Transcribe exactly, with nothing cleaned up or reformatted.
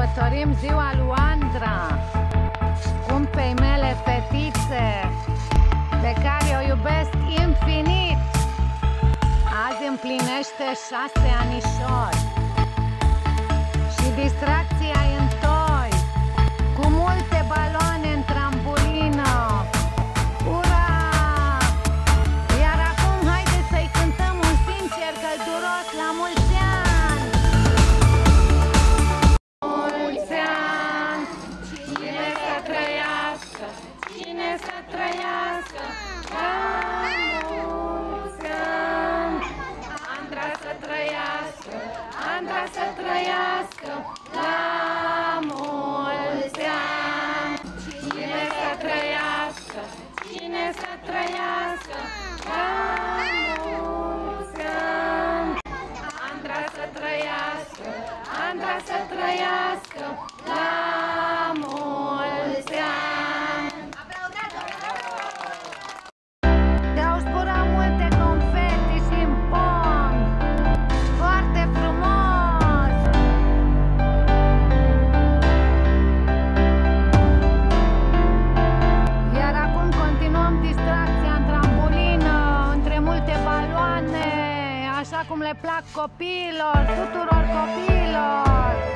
sărbătorim ziua lui Andra, scumpei mele fetițe, pe care o iubesc infinit. Azi împlinește șase anișori și distracția-i în toi, cu multe baloane în trambulină. Ura! Iar acum haideți să-i cântăm un sincer călduros la mulți ani! Mulți ani! Cine să trăiască? Cine să trăiască? La mulți ani! Andra să trăiască! Andra să trăiască! La mulți ani! Cine să trăiască? Cine să trăiască? La mulți ani! Andra să trăiască! Andra să trăiască! La mulți ani! Te-au zburat multe confeti și în pom, foarte frumos! Iar acum continuăm distracția în trambulină, între multe baloane, așa cum le plac copiilor, tuturor copiilor!